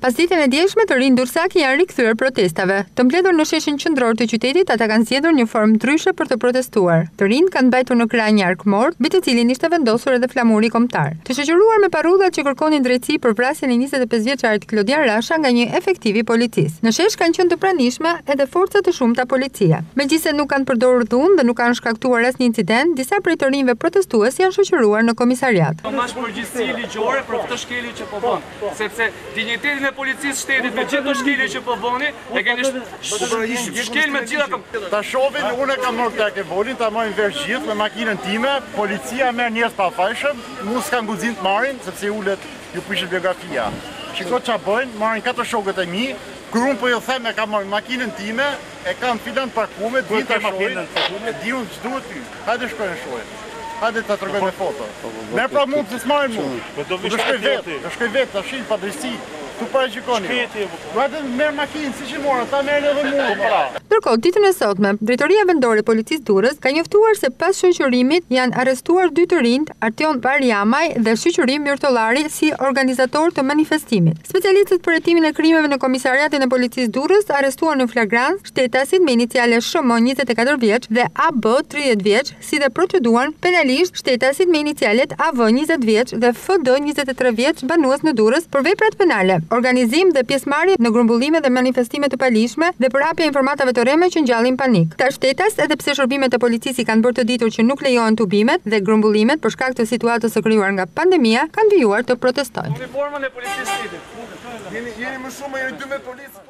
Pas ditën e dielshme të rinj durrësak janë rikthyer protestave. Të mbledhur në sheshin qendror të qytetit, ata kanë zgjedhur një formë ndryshe për të protestuar. Të rinjt kanë mbajtur në krah një arkmor, mbi të cilin ishte vendosur edhe flamuri kombëtar. Të shoqëruar me parrullat që kërkonin drejtësi për vrasjen e 25 vjeçarit Klodian Rasha nga një efektiv i policisë. Në shesh kanë qenë të pranishme edhe forca të shumta policia. Megjithëse nuk kanë përdorur dhunë dhe nuk kanë shkaktuar asnjë incident, disa prej të rinjve protestues janë shoqëruar në komisariat. Mash përgjegjësi ligjore për këtë shkelje që po bën, sepse dinjitetin e policisë shtetit me gjithë shkelje që po bëni, e keni shkel me gjitha. Ta shohin, unë kam marrë tek e volin, ta marrin vesh gjithë me makinën time, policia merr njerëz pa fajshëm, mu s'kan guxim të marrin sepse ulet ju prishet biografia. Shiko ç'a bëjnë, marrin 4 shokët e mi, kur unë po ju them e kam marrë makinën time, e kam filan parkume, di ta shohin, di unë ç'duhet ty. Hajde shkojmë shohim. Hajde ta tregoj me foto. Merr pra mund të s'marrin mua. Do shkoj vetë, tash pa drejtësi. Tu paraqikoni. Vajte merr makinë, siç i morën, ta merrin edhe mua. Ndërkohë, ditën e sotme, Drejtoria Vendore e Policisë Durrës ka njoftuar se pas shoqërimit janë arrestuar 2 të rinj, Artion Barjamaj dhe Shoqëri Mirtollari si organizatorë të manifestimit. Specialistët për hetimin e krimeve në Komisariatin e Policisë Durrës arrestuan në flagrancë shtetasit me iniciale SM 24 vjeç dhe AB 30 vjeç, si dhe proceduan penalisht shtetasit me inicialet AV 20 vjeç dhe FD 23 vjeç banues në Durrës për veprat penale, organizim dhe pjesëmarrje në grumbullime dhe manifestime të palishme dhe përhapje informatave të rreme që ngjallin panik. Këta shtetas, edhe pse shërbimet e policisë kanë bërë të ditur që nuk lejohen tubimet dhe grumbullimet për shkak të situatës së krijuar nga pandemia, kanë vijuar të protestojnë. Uniformën e policisë shtetit. Jeni më shumë, jeni 12 policë.